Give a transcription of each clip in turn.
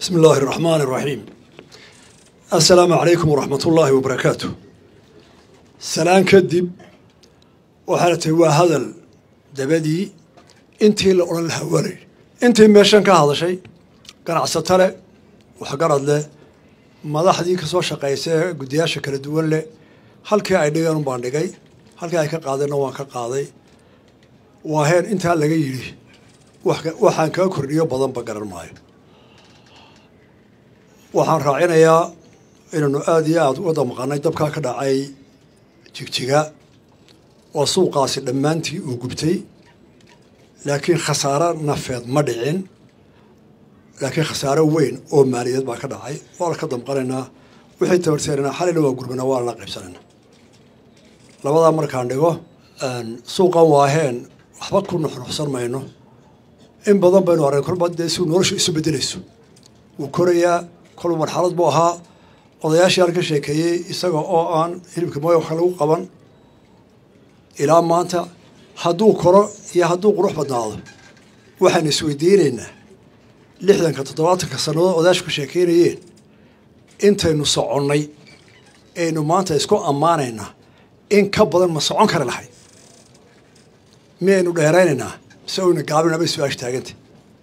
بسم الله الرحمن الرحيم. السلام عليكم ورحمة الله وبركاته. سلام كدب وحالته وهذا دبدي انتي اللي قرن الهواري انتي ماشان كهذا شيء كان عصتله وحقرد له مدحدي كسو شقيسه غدياشا kala duwan leh halkii ay dhigaan baan dhigay halkii ay ka qaadeen waan ka qaaday waa heer inta laga yiri waxaan ka kordhiyo badan ba garan maayo waxaan raacinayaa inuu aad iyo aad wada maqanay dabka ka dhacay jigjiga oo suuqaasi dhamaantii uu gubtay laakiin khasaaro nafeed ma dhicin laakiin khasaaro weyn oo maaliyadeed baa ka dhacay waa ka damqanaynaa wixii tabarteena xalina waa gurbana waa la qaybsanayna labada markaan dhigo suuqan waaheen waxba ku nuxnuxsan mayno in badan baynu arag kolba si noloshu isu bedelayso uu korayaa kol marxalad buu ahaa odayaashii ka sheekeeyay isaga oo aan hilibka mooyo wax lagu qaban ilaa maanta hadduu koro iyo hadduu qurux badnaado waxaan isweydiinaynaa 60-70 sanadood odayaashu ka sheekeynayeen intaynu soconnay aynu maanta isku ammaanaynaa in ka badan ma socon kara lahay miyaynu dheeraynaynaa mise aynu gaabinaba su-aasha taagantay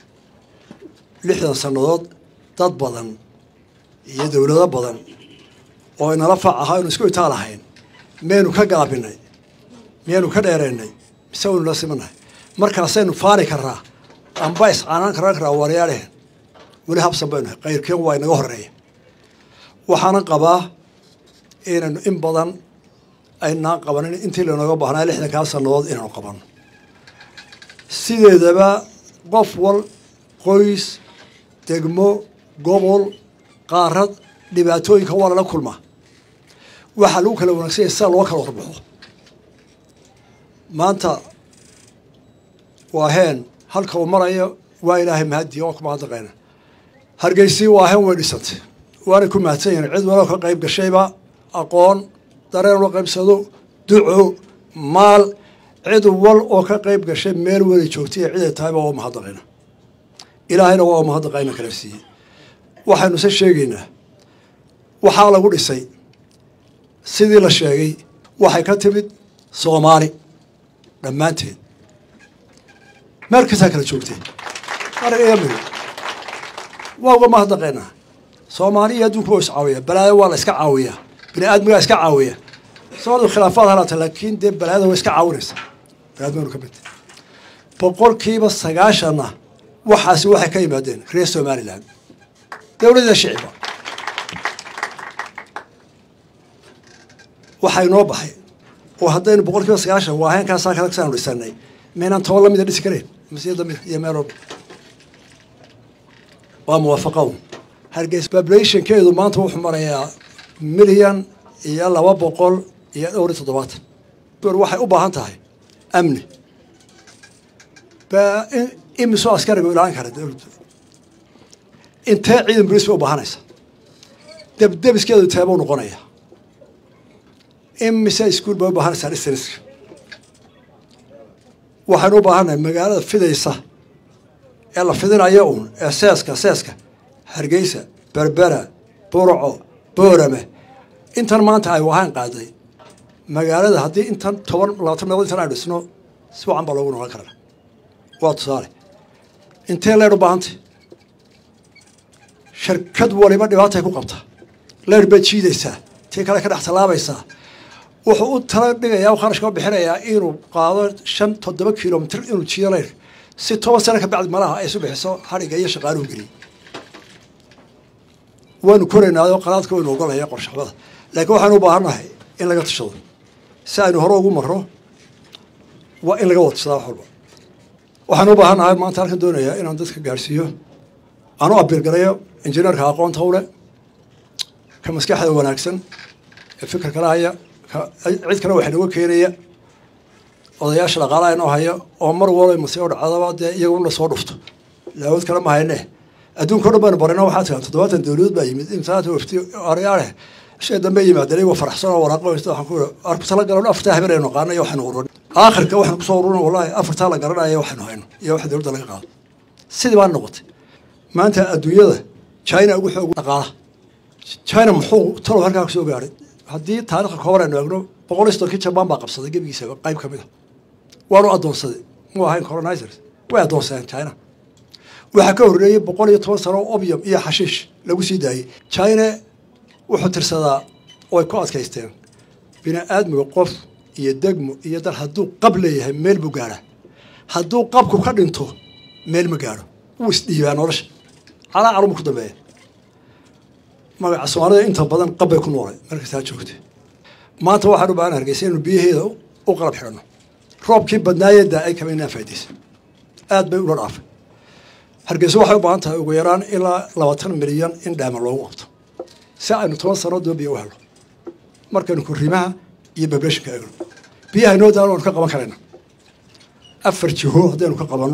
60 sanadood dad badan iyo dawlado badan oo inala faac ahaa inuu isku itaalahayn miyaynu ka gaabinay miyaynu ka dheeraynay mise aynu la simanahay markaasaynu faari karnaa amba iscaanaan karaa waryaareen weli habsan baynu qayrkeen waa inaga horeeya waxaana qabaa inaynu in badan aynaan qabanin intii lanooga baahnaa 60 sanadood inaynu qabanno sideedaba qof wal qoys degmo gobol qaarad dhibaatooyinka waa lala kulmaa waxaa lagu kala wanaagsan yahay sida loo kala warbaxo maanta waa heen halka uu marayo waa ilaahay mahadiyo oo kuma hadaqayna hargeysii waa heen way dhisantay waana ku mahadsan yahay cid walba ka qayb gashayba aqoon dareen loo qaybsado duco maal cid wal oo ka qayb gashay meel wali joogtay cid ay tahay waa mahadaqayna ilaahayna waa mahadaqayna kala siiyay waxaanu se sheegaynaa waxaa lagu dhisay sidii la sheegay waxay ka timid Soomaali dhammaanteed markaas kala joogtay anaga yamir waa uga mahadnaqaynaa Soomaaliya adduunka waa iscaawiya balaaya waa la iska caawiya bini aadmiga iska caawiya soo khilaafaad halata laakiin dee balaayada waa iska caawinaysa balaayadu ka mid boqolkiiba 90 waxaasi waxay ka yimaadeen reer Somaliland dawladda shicibka waxay noo baxay oo haddaynu boqolkiiba 90 waa heen ka saa kala saan dhisanay meenan toban lamid dhisi kareen masiyada iyo meelo waa muwaafaqo hargeys population keedu maanta wuxuu marayaa milyan iyo 200 iyo 7 door waxay u baahan tahay amni ba imiso askariga ilaalin kara dawladda intee ciidan booliis u baahanaysa dabdabiskeedu taabo noqonaya imise iskuul baa u baahanaysa dhisaniska waxaan u baahanahay magaalada fidaysa ee la fidinayo ee seeska hargeysa berbera burco boorame intan maanta ay wahaan qaaday magaalada haddii intan 10-20 meelood intan ay dhisno si wacan baa loogu noqon karaa waa tusaale intee leer u baahantay shirkad waliba dhibaatay ku qabta leer bay jiidaysaa tii kale ka dhex talaabaysaa wuxuu u tala dhigayaa kharashka bixinayaa inuu qaado 5-7 kilomitir inuu jiido leer si 10 sano ka bacdi malaha ay soo bixiso xariga iyo shaqaaluhu geli waanu koreynaa qaraadka inuu ogolayo qorshaxda laakiin waxaan u baahanahay in laga tashado si aynu hore ugu marro waa in laga wadsado xulba waxaan u baahanahay maanta halkan doonayaa inaan dadka gaarsiiyo aanu abirgarayo injineerka aqoonta u leh ka maskaxda wanaagsan ee fikirka lahaaya cid kale waxa lagu keenaya odayaasha dhaqaalaha inoo haya oo mar walba mas'uul dhacdaba dee iyagu la soo dhufto laawad kale ma hayne adduunka oo dhan barino waxa taan 70 dawlad baa yimid intaas wafti ariyaale shay dambe yimaadeen oo faraxsan oo waraaqo waxaan ku arkusala galan afta habeen oo qaanay waxaan ururin aakhirka waxaan ku soo ururin wallahi afarta la garanayo waxaan hayno iyo wax dawladda laga qaado sidii baan noqotay maanta adduunyada china ugu xoog dhaqaalaha china muxuu talo halkaa ku soo gaaray haddii taariikhda kooban aynu eegno 160 Japan baa qabsaday gebigiisa qayb ka mid ah waanu adoonsaday ma ahayn colonizers way adoonsadeen china waxa ka horreeyay 110 sano opium iyo xashiish lagu sii daayay china wuxuu tirsadaa oo ku adkaysteen bina aadmiga qof iyo degmo iyo dal hadduu qab leeyahay meel buu gaaraa hadduu qabku ka dhinto meel ma gaaro wuu isdhiibaa nolosha calaa carumu ku dambeeya magaca Soomaalida inta badan qab bay ku noolay markaasaa joogtay maanta waxaan u baahan Hargeysa inuu biyaheeda u qalab xidhno roobkii badnaayada ay kama inaan faa'iideyso aad bay u dhaafay Hargeysa waxay u baahan tahay ugu yaraan ilaa 20 milyan in dhaama loogu qabto si aynu 10 sano doobiyo u helo markaynu kurimaha iyo bableeshka eegno biyaha inoo daano ka qaban karayna afar jiho hadaynu ka qabanno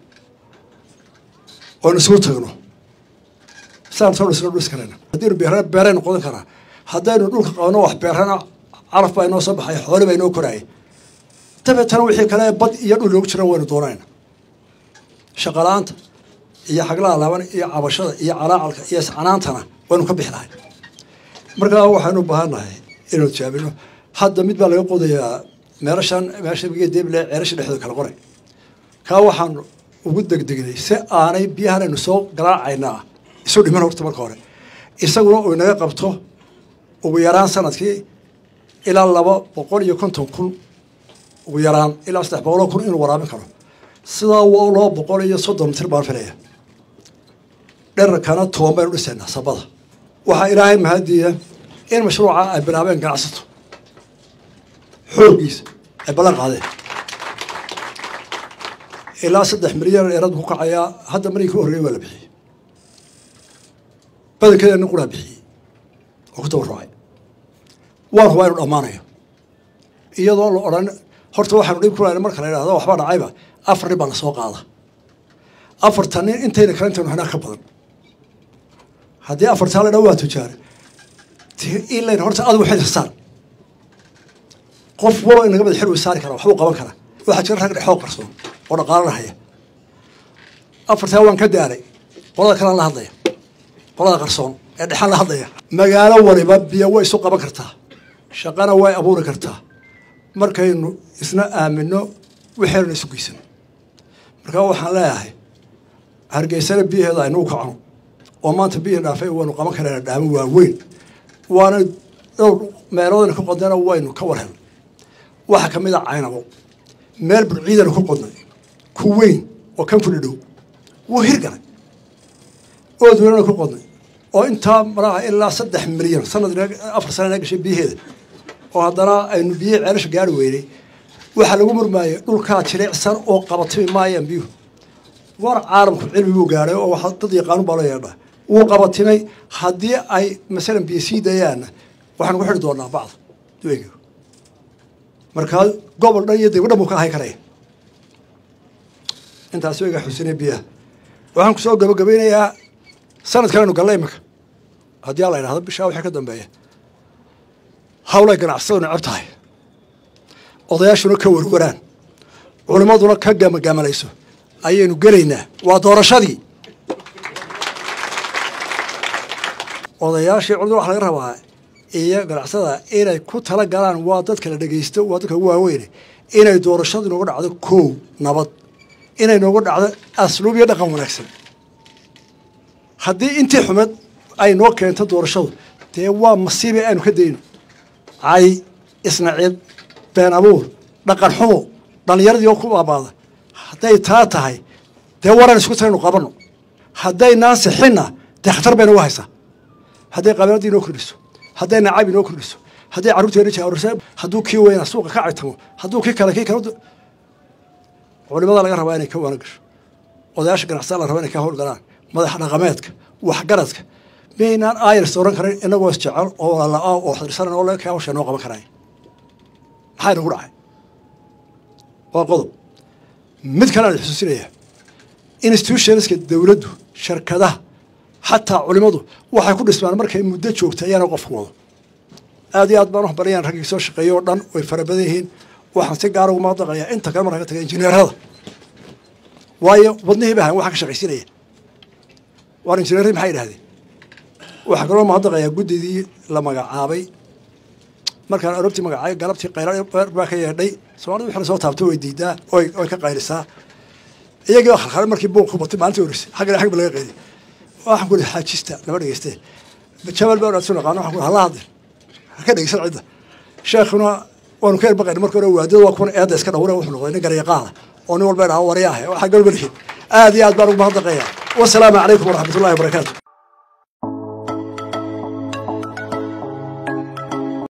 oo isku tagno saartoo isla dhis karayna hadii beeraynu qodan karaa hadaynu dhulka qabanno wax beerana caraf baa inoo soo baxay xoolo baa inoo koraay tabeetana wixii kale bad iyo dhul loogu jira waynu doonayna shaqalaanta iyo xaglaha laaban iyo cabashada iyo calaacalka iyo sacanaantana waynu ka bixinahay markaa waxaanu u baahanahay inuu jaabino hadda mid baa laga qodayaa meesha biyo deeble ceelasha dhexdooda kala qoray ka waxaan ugu degdegnay si aanay biyahan aynu soo garaacayna isu dhiman horta marka hore isaguna uu naga qabto ugu yaraan sanadkii ilaa 250,000 ugu yaraan ilaa 300,000 inuu waraabin karo sidaa waa 230 mitir baan filaya dherkana toombaynu dhisaynaa sabada waxaa ilaahay mahadiya in mashruuca ay bilaabeen ganacsato xoogiisa ay ballan qaadeen ilaa 3 milyan eerad ku kacaya hadda markii ku horreeyay waa la bixiyay badankeedana qura bixiyay oo ku tabarucay waan hubaa inuu dhammaanayo iyadoo la odhan horta waxaanu dhib ku leeyahay marka la yidhaahdo waxba dhacayba 4 baa la soo qaada 4 nin intayna kalantaynu hanaa ka badan haddii 4 taale dhawaa tujaar إلا هرت أدو حد حصان قف والله إنك بدي حلو يساري كلا وحلو قبل كلا واحد شرح لك حوق رسول ولا قارن هي أفرتها وان كداري والله كلا الله هضية والله قرصون يعني حال هضية مجال أول بابي وين سوق بكرتها شقنا وين أبونا كرتها مركين إثناء منه وحيرنا سوقيسن مركوا حلا هاي هرجيسنا بيه هذا ينوك عنه وما تبيه نافع ونقام كلا دام وين وانا meeloodana ku qodana waynu ka warhan waxa kamid ah caynabo meel burciidana ku qodnay ku weyn oo kan ku dhidhow wuu hirgalay oo duulana ku qodnay oo inta maraha ilaa 3 milyan sanadna 4 sano gashay biyaheeda oo haddana aynu biyo ceelasha gaar weynay waxa lagu murmaayo dhulka jilicsan oo qabatay maayaan biyo war caalamku cilmi buu gaaray oo waxa dad yaqaan baa la yeedhaa wuu qabatimay haddii ay masalan BC dayaan waxaan ku xidhi doonaa bacda duwayga markaa gobol dhan iyo degmo dhan buu ka ahay karaya intaas weega xusine biyaha waxaan ku soo gabagabeynayaa sanad kalenu galla imika haddii alla yidhahdo bishaa waxaa ka dambeeya hawlay ganacsado necab tahay odayaashuna ka warwaraan culimmaduna ka gamagaamalayso ayaynu gelaynaa waa doorashadii odayaashii culimada waxa laga rabaa iyo ganacsada inay ku tala galaan waa dadka la dhageysto waa dadka waaweyn inay doorashadu nooga dhacdo koow nabad inay nooga dhacdo asluub iyo dhaqan wanaagsan haddii intii xumad ay noo keento doorashadu dee waa masiibe aanu ka dayno ay isnaciib been abuur dhaqan xumo dhallinyaradii oo ku baabaada hadday taa tahay dee waran isku taynu qabanno hadday naasixinna dee khatar bayna u haysaa hadday qabiiladii noo kordhiso hadday nacayb inoo kordhiso hadday carruurteena jaawrisa hadduu kii weyna suuqa ka caytamo hadduu kii kale culimada laga rabaa inay ka wana gasho odayaasha ganacsatada la rabaa inay ka howlgalaan madax dhaqameedka waxgaradka maynaan ayrs oran karin inagoo isjecel oo lala-a oo xirsanan oo laga hawsha noo qaban karaya maxaa inagu dhacay waa qodob mid kale aan xusuusinaya institutionska dowladdu shirkadaha xataa culimadu waxay ku dhismaan markay muddo joogta ayaana qofku wado aad iyo aad baan u barayaan raggii soo shaqeeyo oo dhan way fara badan yihiin waxaan si gaar ugu mahadnaqayaa inta kale markaa ka tagay injineerada waayo wadnihii baa waxaa ka shaqaysinaya waar injineeradii maxay yidhahdeen waxaa kaloo mahadnaqayaa guddidii la magacaabay markaan aroortii magacaabay galabtii qayla baa ka yeedhay soomaalida wixii lasoo taabto way diidaa oy ka qaylisaa iyagii oo khalkhalay markii buuq ku batay maalintii horeysay xaggana xag ba laga qayday waxaan ku ihi xaajista lama dhegeystee jabal baa su naqaano waxaan ku hala hadlin ha ka dhegeysan cidda sheekhuna waanu ka erbaqayna marka hore waadada waa kuwan eedda iska dhawra wuxuu noqday nin garyaqaada oo nin walba idhaha waryaah waxaa galma lihin aad iyo aad baan ugu mahadnaqayaa wasalaamu calaykum waraxmatullahi wabarakaatu